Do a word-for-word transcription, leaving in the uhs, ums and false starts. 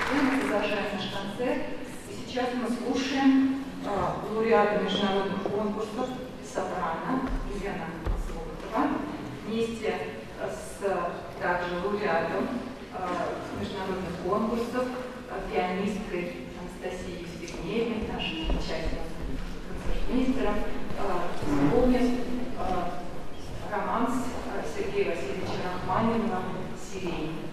Мы продолжаем наш концерт. И сейчас мы слушаем э, лауреата международных конкурсов сопрано Елена Слотова вместе с также лауреатом э, международных конкурсов, э, пианисткой Анастасией Евстигнеевной, нашим участником концертмейстером, э, исполнит э, романс Сергея Васильевича Рахманинова «Сирень».